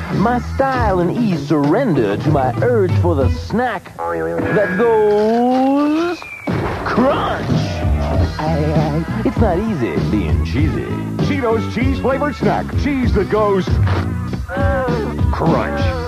My style and ease surrender to my urge for the snack that goes crunch. It's not easy being cheesy. Cheetos cheese-flavored snack. Cheese that goes crunch.